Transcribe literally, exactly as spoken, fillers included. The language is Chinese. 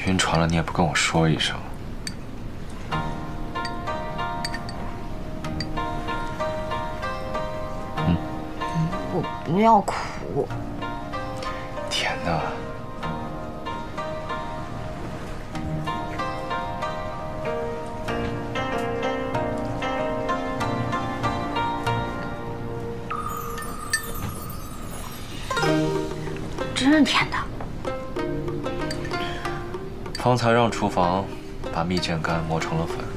晕船了，你也不跟我说一声。嗯， 我不要哭。 天哪！ 真是甜的。 方才让厨房把蜜饯干磨成了粉。